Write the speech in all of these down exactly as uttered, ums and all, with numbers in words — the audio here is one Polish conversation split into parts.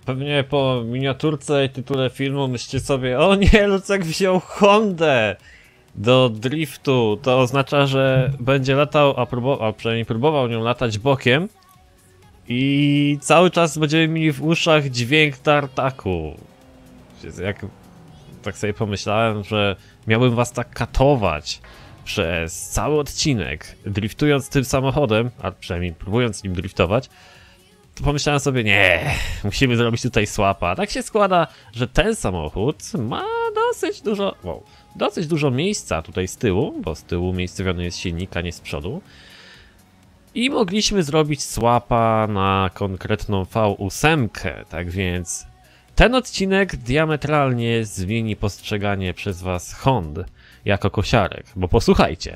Pewnie po miniaturce i tytule filmu myślicie sobie, o nie, Lucek wziął Hondę do driftu. To oznacza, że będzie latał, a, próbował, a przynajmniej próbował nią latać bokiem. I cały czas będziemy mieli w uszach dźwięk tartaku. Jak tak sobie pomyślałem, że miałbym was tak katować przez cały odcinek, driftując tym samochodem, a przynajmniej próbując nim driftować, to pomyślałem sobie, nie, musimy zrobić tutaj swapa. Tak się składa, że ten samochód ma dosyć dużo, wow, dosyć dużo miejsca tutaj z tyłu, bo z tyłu umiejscowiony jest silnik, a nie z przodu. I mogliśmy zrobić swapa na konkretną V osiem, tak więc ten odcinek diametralnie zmieni postrzeganie przez was Hond jako kosiarek, bo posłuchajcie.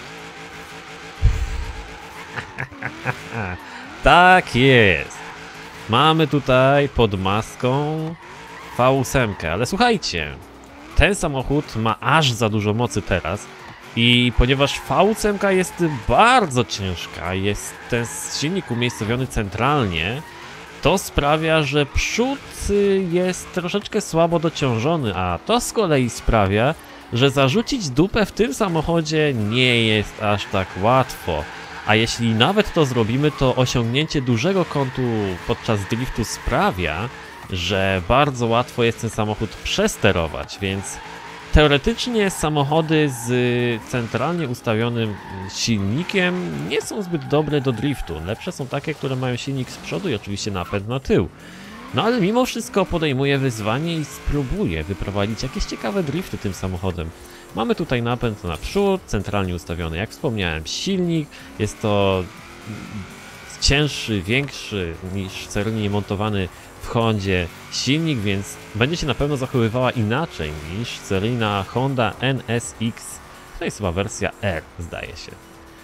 Tak jest. Mamy tutaj pod maską V osiem, ale słuchajcie, ten samochód ma aż za dużo mocy teraz i ponieważ V osiem jest bardzo ciężka, jest ten silnik umiejscowiony centralnie, to sprawia, że przód jest troszeczkę słabo dociążony, a to z kolei sprawia, że zarzucić dupę w tym samochodzie nie jest aż tak łatwo. A jeśli nawet to zrobimy, to osiągnięcie dużego kątu podczas driftu sprawia, że bardzo łatwo jest ten samochód przesterować, więc teoretycznie samochody z centralnie ustawionym silnikiem nie są zbyt dobre do driftu. Lepsze są takie, które mają silnik z przodu i oczywiście napęd na tył. No ale mimo wszystko podejmuję wyzwanie i spróbuję wyprowadzić jakieś ciekawe drifty tym samochodem. Mamy tutaj napęd na przód, centralnie ustawiony, jak wspomniałem, silnik. Jest to cięższy, większy niż seryjnie montowany w Hondzie silnik, więc będzie się na pewno zachowywała inaczej niż seryjna Honda N S X. To jest chyba wersja R, zdaje się.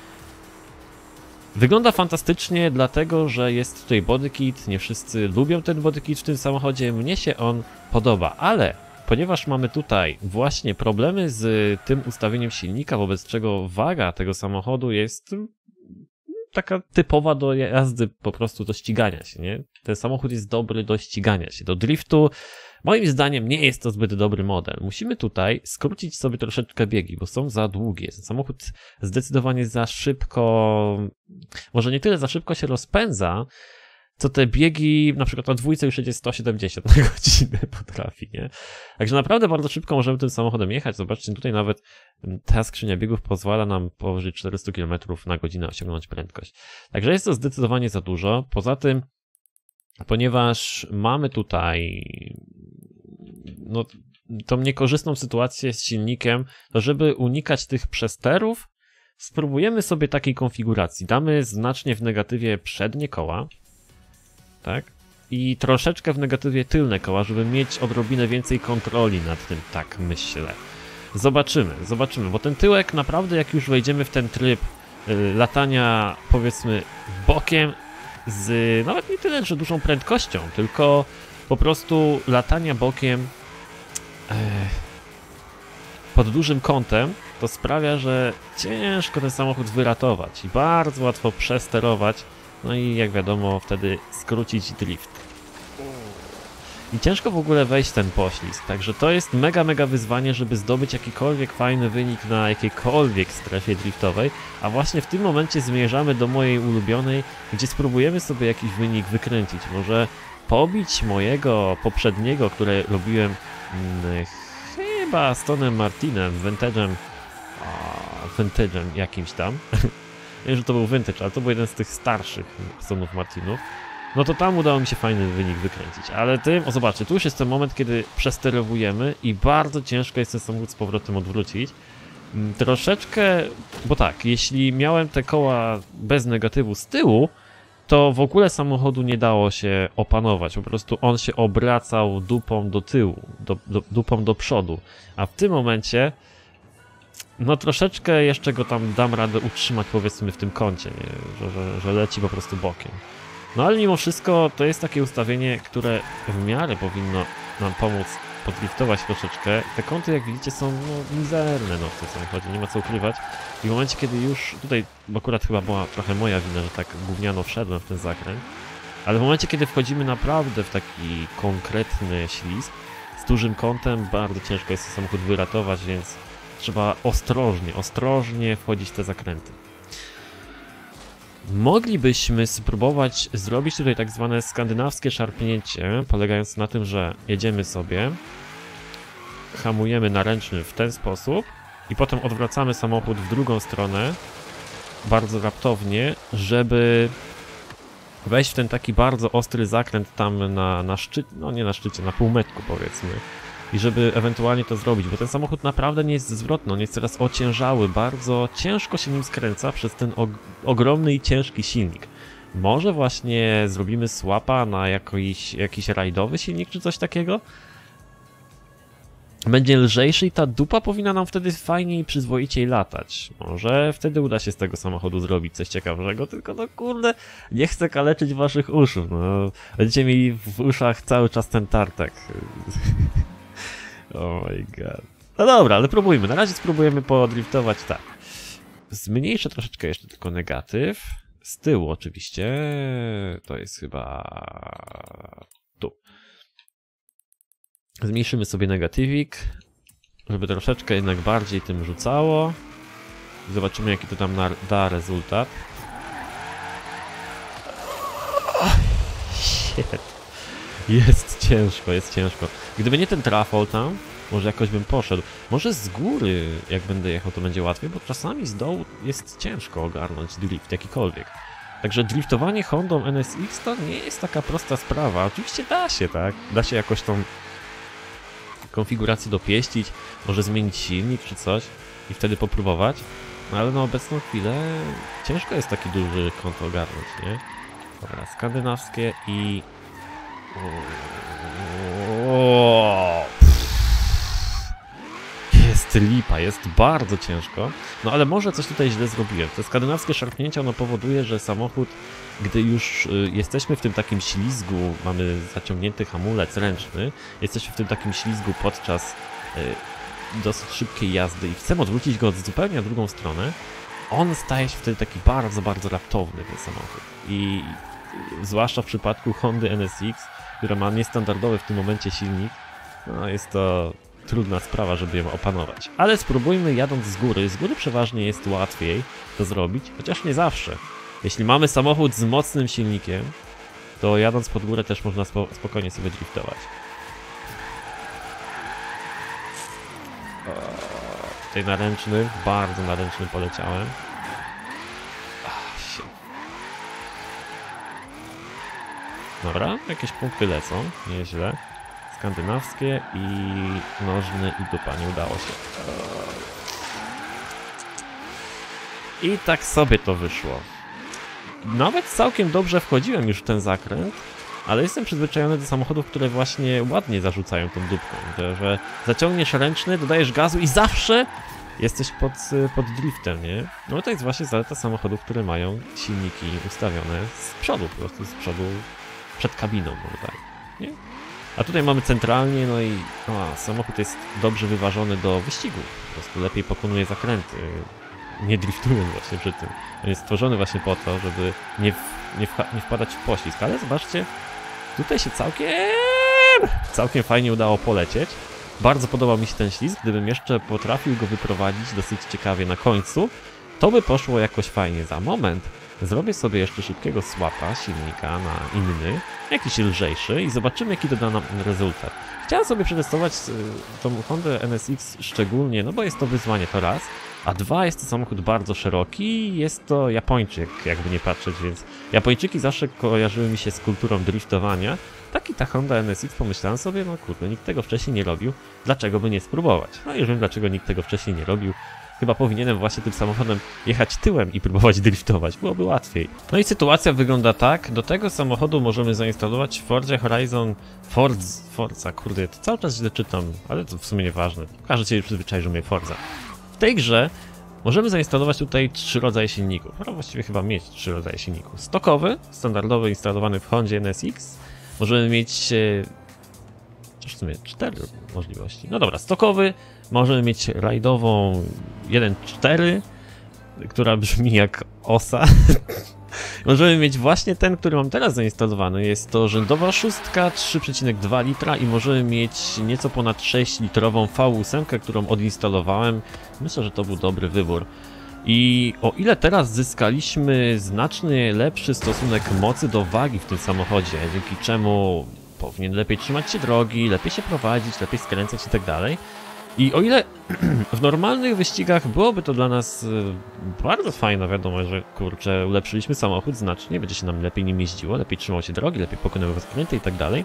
Wygląda fantastycznie, dlatego że jest tutaj bodykit. Nie wszyscy lubią ten bodykit w tym samochodzie, mnie się on podoba, ale ponieważ mamy tutaj właśnie problemy z tym ustawieniem silnika, wobec czego waga tego samochodu jest taka typowa do jazdy, po prostu do ścigania się, nie? Ten samochód jest dobry do ścigania się, do driftu. Moim zdaniem nie jest to zbyt dobry model. Musimy tutaj skrócić sobie troszeczkę biegi, bo są za długie. Ten samochód zdecydowanie za szybko, może nie tyle za szybko się rozpędza, co te biegi, na przykład na dwójce już jedzie sto siedemdziesiąt na godzinę potrafi, nie? Także naprawdę bardzo szybko możemy tym samochodem jechać. Zobaczcie, tutaj nawet ta skrzynia biegów pozwala nam powyżej czterysta kilometrów na godzinę osiągnąć prędkość. Także jest to zdecydowanie za dużo. Poza tym, ponieważ mamy tutaj no, tą niekorzystną sytuację z silnikiem, to żeby unikać tych przesterów, spróbujemy sobie takiej konfiguracji. Damy znacznie w negatywie przednie koła, tak? I troszeczkę w negatywie tylne koła, żeby mieć odrobinę więcej kontroli nad tym, tak myślę. Zobaczymy, zobaczymy, bo ten tyłek naprawdę, jak już wejdziemy w ten tryb y, latania, powiedzmy, bokiem, z nawet nie tyle, że dużą prędkością, tylko po prostu latania bokiem e, pod dużym kątem, to sprawia, że ciężko ten samochód wyratować i bardzo łatwo przesterować. No i jak wiadomo, wtedy skrócić drift. I ciężko w ogóle wejść w ten poślizg, także to jest mega, mega wyzwanie, żeby zdobyć jakikolwiek fajny wynik na jakiejkolwiek strefie driftowej, a właśnie w tym momencie zmierzamy do mojej ulubionej, gdzie spróbujemy sobie jakiś wynik wykręcić. Może pobić mojego poprzedniego, które robiłem hmm, chyba Astonem Martinem, Vantage'em, Vantage'em jakimś tam. Nie wiem, że to był Vintage, ale to był jeden z tych starszych Astonów Martinów. No to tam udało mi się fajny wynik wykręcić, ale tym, o zobaczcie, tu już jest ten moment, kiedy przesterowujemy i bardzo ciężko jest ten samochód z powrotem odwrócić. Troszeczkę, bo tak, jeśli miałem te koła bez negatywu z tyłu, to w ogóle samochodu nie dało się opanować, po prostu on się obracał dupą do tyłu, do, do, dupą do przodu, a w tym momencie no troszeczkę jeszcze go tam dam radę utrzymać, powiedzmy, w tym kącie, nie? Że, że, że leci po prostu bokiem. No ale mimo wszystko to jest takie ustawienie, które w miarę powinno nam pomóc podliftować troszeczkę. Te kąty, jak widzicie, są no, mizerne no, w tym samochodzie, nie ma co ukrywać. I w momencie, kiedy już tutaj, bo akurat chyba była trochę moja wina, że tak gówniano wszedłem w ten zakręt, Ale w momencie, kiedy wchodzimy naprawdę w taki konkretny ślizg, z dużym kątem, bardzo ciężko jest ten samochód wyratować, więc trzeba ostrożnie, ostrożnie wchodzić w te zakręty. Moglibyśmy spróbować zrobić tutaj tak zwane skandynawskie szarpnięcie, polegając na tym, że jedziemy sobie, hamujemy na ręczny w ten sposób i potem odwracamy samochód w drugą stronę, bardzo raptownie, żeby wejść w ten taki bardzo ostry zakręt tam na, na szczycie, no nie na szczycie, na półmetku powiedzmy. I żeby ewentualnie to zrobić, bo ten samochód naprawdę nie jest zwrotny, on jest teraz ociężały, bardzo ciężko się nim skręca przez ten og ogromny i ciężki silnik. Może właśnie zrobimy swapa na jakiś, jakiś rajdowy silnik czy coś takiego? Będzie lżejszy i ta dupa powinna nam wtedy fajniej i przyzwoiciej latać. Może wtedy uda się z tego samochodu zrobić coś ciekawego, tylko no kurde, nie chcę kaleczyć waszych uszu, no. Będziecie mieli w uszach cały czas ten tartak. Oh my god. No dobra, ale próbujmy. Na razie spróbujemy podriftować tak. Zmniejszę troszeczkę jeszcze tylko negatyw. Z tyłu oczywiście. To jest chyba tu. Zmniejszymy sobie negatywik, żeby troszeczkę jednak bardziej tym rzucało. Zobaczymy, jaki to tam da rezultat. Shit. Jest ciężko, jest ciężko. Gdyby nie ten trafol tam, może jakoś bym poszedł. Może z góry, jak będę jechał, to będzie łatwiej, bo czasami z dołu jest ciężko ogarnąć drift jakikolwiek. Także driftowanie Hondą N S X to nie jest taka prosta sprawa. Oczywiście da się, tak? Da się jakoś tą konfigurację dopieścić, może zmienić silnik czy coś i wtedy popróbować. No ale na obecną chwilę ciężko jest taki duży kąt ogarnąć, nie? Dobra, skandynawskie i... Jest lipa, jest bardzo ciężko. No ale może coś tutaj źle zrobiłem. Te skandynawskie szarpnięcia ono powoduje, że samochód, gdy już y, jesteśmy w tym takim ślizgu, mamy zaciągnięty hamulec ręczny, jesteśmy w tym takim ślizgu podczas y, dosyć szybkiej jazdy i chcemy odwrócić go zupełnie na drugą stronę, on staje się wtedy taki bardzo, bardzo raptowny ten samochód. I y, zwłaszcza w przypadku Hondy N S X, która ma niestandardowy w tym momencie silnik, no jest to trudna sprawa, żeby ją opanować. Ale spróbujmy jadąc z góry. Z góry przeważnie jest łatwiej to zrobić, chociaż nie zawsze. Jeśli mamy samochód z mocnym silnikiem, to jadąc pod górę też można spo spokojnie sobie driftować. O, tutaj na ręczny, bardzo na ręczny poleciałem. Ach, dobra, jakieś punkty lecą, nieźle. Skandynawskie i nożny i dupa, nie udało się. I tak sobie to wyszło. Nawet całkiem dobrze wchodziłem już w ten zakręt, ale jestem przyzwyczajony do samochodów, które właśnie ładnie zarzucają tą dupką. Że zaciągniesz ręczny, dodajesz gazu i zawsze jesteś pod, pod driftem, nie? No to jest właśnie zaleta samochodów, które mają silniki ustawione z przodu, po prostu z przodu, przed kabiną, no tak, nie? A tutaj mamy centralnie, no i o, samochód jest dobrze wyważony do wyścigu. Po prostu lepiej pokonuje zakręty, nie driftując właśnie przy tym. On jest stworzony właśnie po to, żeby nie, w, nie, nie wpadać w poślizg. Ale zobaczcie, tutaj się całkiem, całkiem fajnie udało polecieć. Bardzo podobał mi się ten ślizg. Gdybym jeszcze potrafił go wyprowadzić dosyć ciekawie na końcu, to by poszło jakoś fajnie. Za moment zrobię sobie jeszcze szybkiego swapa silnika na inny, jakiś lżejszy i zobaczymy, jaki to da nam rezultat. Chciałem sobie przetestować tą Hondę N S X szczególnie, no bo jest to wyzwanie, to raz, a dwa, jest to samochód bardzo szeroki i jest to Japończyk, jakby nie patrzeć, więc Japończyki zawsze kojarzyły mi się z kulturą driftowania. Tak i ta Honda N S X pomyślałem sobie, no kurde, nikt tego wcześniej nie robił, dlaczego by nie spróbować? No i wiem, dlaczego nikt tego wcześniej nie robił. Chyba powinienem właśnie tym samochodem jechać tyłem i próbować driftować, byłoby łatwiej. No i sytuacja wygląda tak, do tego samochodu możemy zainstalować w Forzie Horizon Forza, Forza, kurde, to cały czas źle czytam, ale to w sumie nieważne, każdy się przyzwyczai, że mnie Forza. W tej grze możemy zainstalować tutaj trzy rodzaje silników, no właściwie chyba mieć trzy rodzaje silników. Stokowy, standardowy, instalowany w Hondzie N S X, możemy mieć w sumie cztery możliwości. No dobra, stokowy, możemy mieć rajdową jeden cztery, która brzmi jak osa. Możemy mieć właśnie ten, który mam teraz zainstalowany. Jest to rzędowa szóstka, trzy przecinek dwa litra i możemy mieć nieco ponad sześć litrową V osiem, którą odinstalowałem. Myślę, że to był dobry wybór. I o ile teraz zyskaliśmy znacznie lepszy stosunek mocy do wagi w tym samochodzie, dzięki czemu powinien lepiej trzymać się drogi, lepiej się prowadzić, lepiej skręcać i tak dalej. I o ile w normalnych wyścigach byłoby to dla nas bardzo fajne, wiadomo, że kurczę, ulepszyliśmy samochód znacznie, będzie się nam lepiej nim jeździło, lepiej trzymał się drogi, lepiej pokonywał skręty i tak dalej.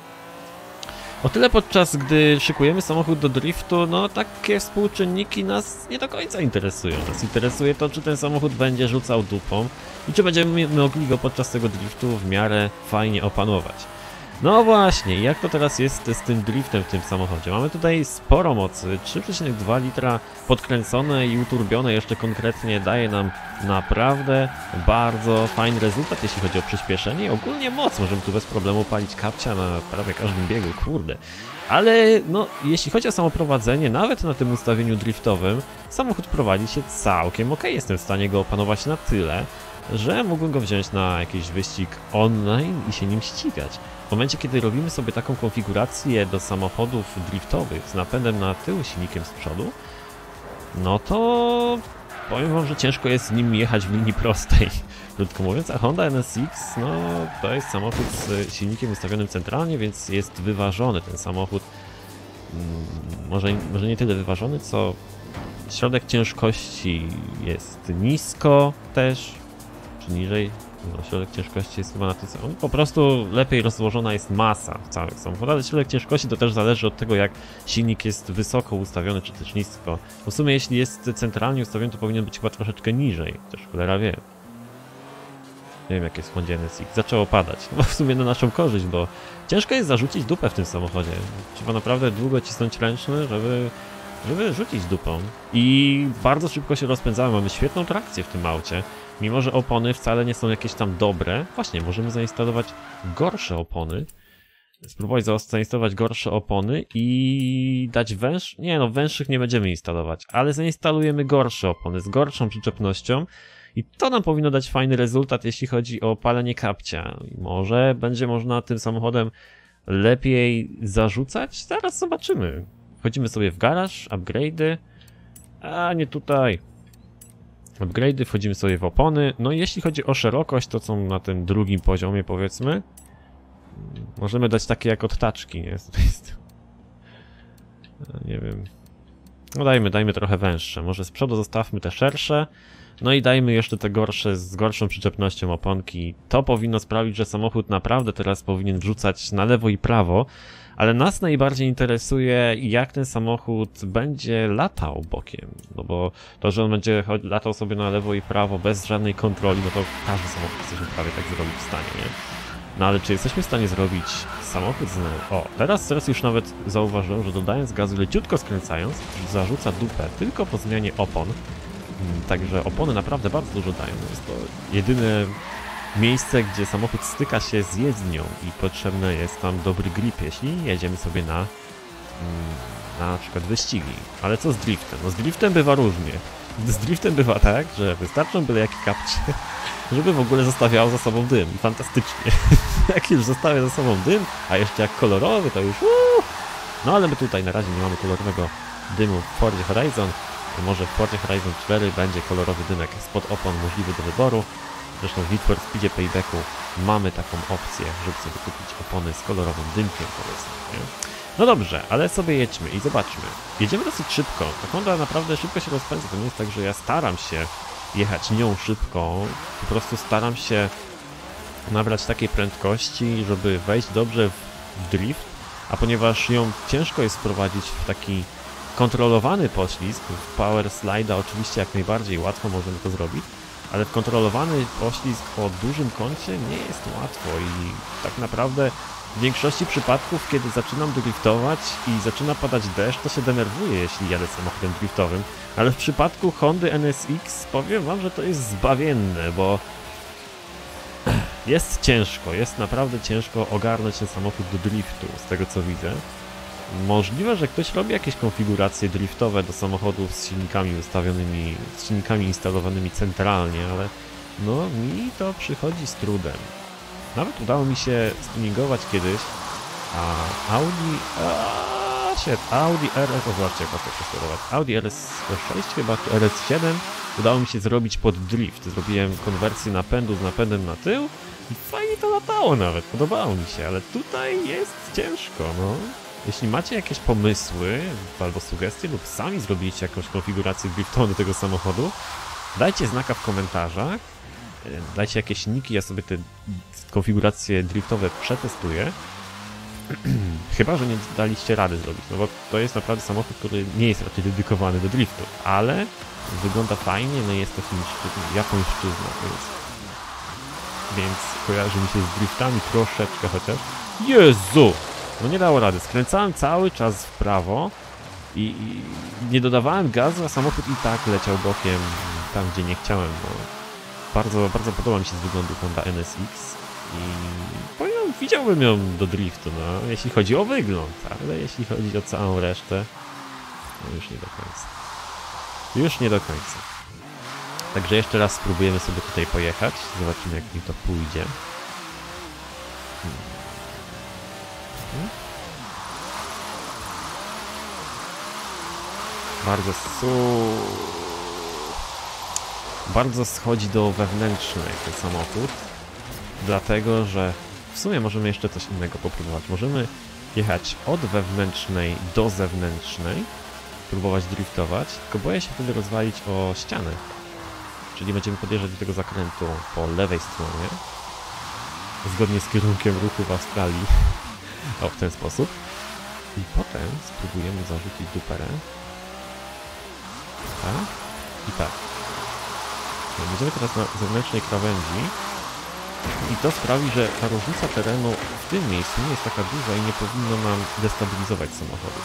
O tyle podczas gdy szykujemy samochód do driftu, no takie współczynniki nas nie do końca interesują. Nas interesuje to, czy ten samochód będzie rzucał dupą i czy będziemy mogli go podczas tego driftu w miarę fajnie opanować. No właśnie, jak to teraz jest z tym driftem w tym samochodzie? Mamy tutaj sporo mocy, trzy przecinek dwa litra podkręcone i uturbione jeszcze konkretnie daje nam naprawdę bardzo fajny rezultat, jeśli chodzi o przyspieszenie i ogólnie moc. Możemy tu bez problemu palić kapcia na prawie każdym biegu, kurde. Ale no, jeśli chodzi o samo prowadzenie, nawet na tym ustawieniu driftowym, samochód prowadzi się całkiem ok. Jestem w stanie go opanować na tyle, że mógłbym go wziąć na jakiś wyścig online i się nim ścigać. W momencie, kiedy robimy sobie taką konfigurację do samochodów driftowych z napędem na tył, silnikiem z przodu, no to powiem wam, że ciężko jest z nim jechać w linii prostej. Krótko mówiąc, a Honda N S X, no to jest samochód z silnikiem ustawionym centralnie, więc jest wyważony ten samochód. Może, może nie tyle wyważony, co środek ciężkości jest nisko też, czy niżej. No, środek ciężkości jest chyba na tym samym. Po prostu lepiej rozłożona jest masa w całych samochodach, ale środek ciężkości to też zależy od tego, jak silnik jest wysoko ustawiony, czy też nisko. Bo w sumie jeśli jest centralnie ustawiony, to powinien być chyba troszeczkę niżej. Też cholera wie. Nie wiem, jak jest w Hondzie N S X. Zaczęło padać. No w sumie na naszą korzyść, bo ciężko jest zarzucić dupę w tym samochodzie. Trzeba naprawdę długo cisnąć ręczny, żeby, żeby rzucić dupą. I bardzo szybko się rozpędzamy. Mamy świetną trakcję w tym aucie. Mimo że opony wcale nie są jakieś tam dobre, właśnie możemy zainstalować gorsze opony. Spróbować zainstalować gorsze opony i dać węż... Nie no, węższych nie będziemy instalować, ale zainstalujemy gorsze opony z gorszą przyczepnością i to nam powinno dać fajny rezultat, jeśli chodzi o palenie kapcia. Może będzie można tym samochodem lepiej zarzucać? Zaraz zobaczymy. Wchodzimy sobie w garaż, upgrade'y, a nie tutaj. Upgrade'y, wchodzimy sobie w opony. No i jeśli chodzi o szerokość, to są na tym drugim poziomie, powiedzmy. Możemy dać takie jak od taczki, nie? Nie wiem. No dajmy, dajmy trochę węższe. Może z przodu zostawmy te szersze. No i dajmy jeszcze te gorsze, z gorszą przyczepnością oponki. To powinno sprawić, że samochód naprawdę teraz powinien wrzucać na lewo i prawo. Ale nas najbardziej interesuje, jak ten samochód będzie latał bokiem. No bo to, że on będzie latał sobie na lewo i prawo bez żadnej kontroli, no to każdy samochód jesteśmy prawie tak zrobić w stanie, nie? No ale czy jesteśmy w stanie zrobić samochód z... O, teraz, teraz już nawet zauważyłem, że dodając gazu, leciutko skręcając, zarzuca dupę tylko po zmianie opon. Także opony naprawdę bardzo dużo dają. Jest to jedyne miejsce, gdzie samochód styka się z jezdnią i potrzebny jest tam dobry grip, jeśli jedziemy sobie na na, na przykład wyścigi. Ale co z driftem? No z driftem bywa różnie. Z driftem bywa tak, że wystarczą byle jaki kapcie, żeby w ogóle zostawiał za sobą dym. I fantastycznie. Jak już zostawia za sobą dym, a jeszcze jak kolorowy, to już uuu. No ale my tutaj na razie nie mamy kolorowego dymu w Fordzie Horizon. To może w Fordzie Horizon cztery będzie kolorowy dymek spod opon możliwy do wyboru. Zresztą w Need for Speedzie Paybacku mamy taką opcję, żeby sobie kupić opony z kolorowym dymkiem, powiedzmy, nie? No dobrze, ale sobie jedźmy i zobaczmy. Jedziemy dosyć szybko. Ta Honda naprawdę szybko się rozpędza. To nie jest tak, że ja staram się jechać nią szybko. Po prostu staram się nabrać takiej prędkości, żeby wejść dobrze w drift. A ponieważ ją ciężko jest wprowadzić w taki kontrolowany poślizg, w power slide'a oczywiście jak najbardziej łatwo możemy to zrobić. Ale w kontrolowany poślizg o dużym kącie nie jest łatwo i tak naprawdę w większości przypadków, kiedy zaczynam driftować i zaczyna padać deszcz, to się denerwuję, jeśli jadę samochodem driftowym. Ale w przypadku Hondy N S X powiem wam, że to jest zbawienne, bo jest ciężko, jest naprawdę ciężko ogarnąć ten samochód do driftu, z tego co widzę. Możliwe, że ktoś robi jakieś konfiguracje driftowe do samochodów z silnikami ustawionymi, z silnikami instalowanymi centralnie, ale No, mi to przychodzi z trudem. Nawet udało mi się stuningować kiedyś, a Audi... Aaa, shit, Audi R S... O, zobaczcie, jak łatwo przesterować. Audi R S sześć chyba, czy R S siedem udało mi się zrobić pod drift. Zrobiłem konwersję napędu z napędem na tył i fajnie to latało nawet, podobało mi się, ale tutaj jest ciężko, no. Jeśli macie jakieś pomysły albo sugestie lub sami zrobiliście jakąś konfigurację driftową do tego samochodu, dajcie znaka w komentarzach, dajcie jakieś niki, ja sobie te konfiguracje driftowe przetestuję. Chyba że nie daliście rady zrobić, no bo to jest naprawdę samochód, który nie jest raczej dedykowany do driftu, ale wygląda fajnie, no jest to chińszczyzna, japońszczyzna, więc, więc kojarzy mi się z driftami troszeczkę chociaż. Jezu! No nie dało rady, skręcałem cały czas w prawo i, i nie dodawałem gazu, a samochód i tak leciał bokiem tam, gdzie nie chciałem, bo bardzo, bardzo podoba mi się z wyglądu Honda N S X i powiem, widziałbym ją do driftu, no, jeśli chodzi o wygląd, ale jeśli chodzi o całą resztę, no już nie do końca. Już nie do końca. Także jeszcze raz spróbujemy sobie tutaj pojechać, zobaczymy jak mi to pójdzie. Hmm. Hmm? Bardzo su... Bardzo schodzi do wewnętrznej ten samochód, dlatego że w sumie możemy jeszcze coś innego popróbować. Możemy jechać od wewnętrznej do zewnętrznej, próbować driftować, tylko boję się wtedy rozwalić o ścianę. Czyli będziemy podjeżdżać do tego zakrętu po lewej stronie, zgodnie z kierunkiem ruchu w Australii, o, w ten sposób. I potem spróbujemy zarzucić duperę. Tak i tak. Będziemy teraz na zewnętrznej krawędzi i to sprawi, że ta różnica terenu w tym miejscu nie jest taka duża i nie powinno nam destabilizować samochodu.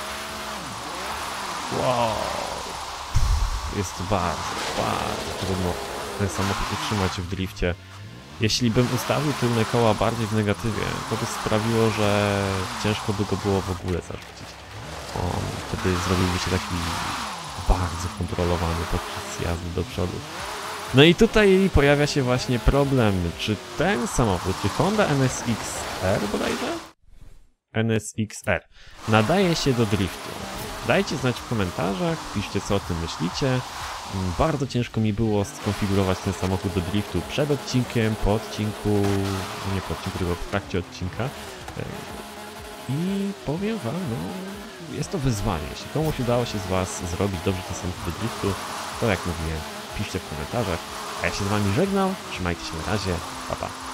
Wow! Jest bardzo, bardzo trudno ten samochód utrzymać w drifcie. Jeśli bym ustawił tylne koła bardziej w negatywie, to by sprawiło, że ciężko by go było w ogóle zarzucić. On wtedy zrobiłby się taki bardzo kontrolowany podczas jazdy do przodu. No i tutaj pojawia się właśnie problem, czy ten samochód, czy Honda N S X R bodajże? N S X R nadaje się do driftu. Dajcie znać w komentarzach, piszcie co o tym myślicie. Bardzo ciężko mi było skonfigurować ten samochód do driftu przed odcinkiem, po odcinku, nie po odcinku, tylko w trakcie odcinka. I powiem wam, no, jest to wyzwanie. Jeśli komuś udało się z was zrobić dobrze ten samochód do driftu, to jak mówiłem, piszcie w komentarzach. A ja się z wami żegnam, trzymajcie się na razie, pa pa.